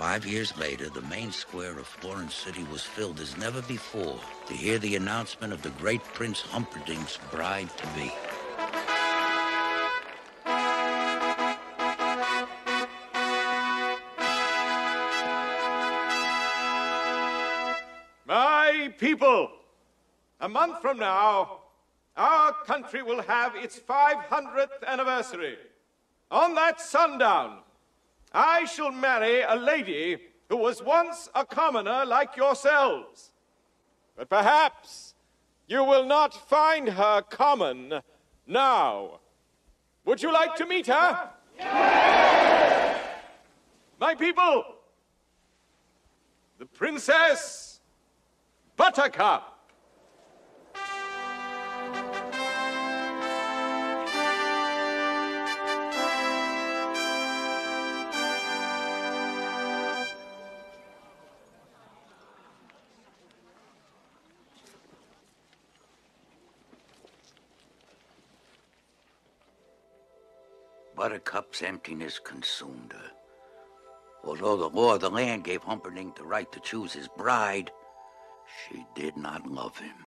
5 years later, the main square of Florence City was filled as never before to hear the announcement of the great Prince Humperdinck's bride-to-be. My people, a month from now, our country will have its 500th anniversary. On that sundown, I shall marry a lady who was once a commoner like yourselves. But perhaps you will not find her common now. Would you like to meet her? Yes! My people, the Princess Buttercup. Buttercup's emptiness consumed her. Although the law of the land gave Humperdinck the right to choose his bride, she did not love him.